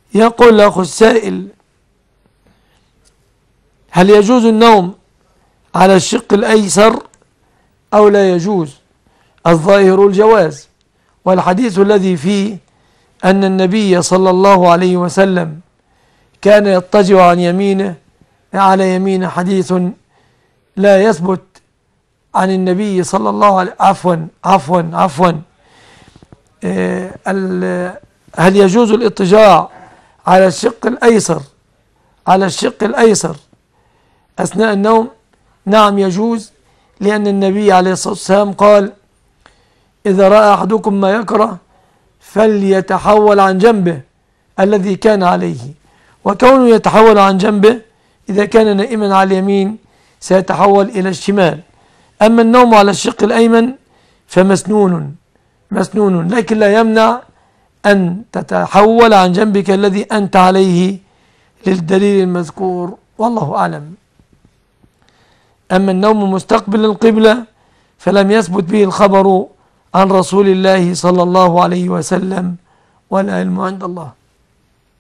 يقول الأخ السائل: هل يجوز النوم على الشق الأيسر أو لا يجوز؟ الظاهر الجواز، والحديث الذي فيه أن النبي صلى الله عليه وسلم كان يضطجع عن يمينه على يمينه حديث لا يثبت عن النبي صلى الله عليه عفوا هل يجوز الاضطجاع على الشق الأيسر أثناء النوم؟ نعم يجوز، لأن النبي عليه الصلاة والسلام قال: إذا رأى أحدكم ما يكره فليتحول عن جنبه الذي كان عليه. وكونه يتحول عن جنبه إذا كان نائما على اليمين سيتحول إلى الشمال. أما النوم على الشق الأيمن فمسنون، لكن لا يمنع أن تتحول عن جنبك الذي أنت عليه للدليل المذكور، والله أعلم. أما النوم مستقبل القبلة فلم يثبت به الخبر عن رسول الله صلى الله عليه وسلم، والعلم عند الله.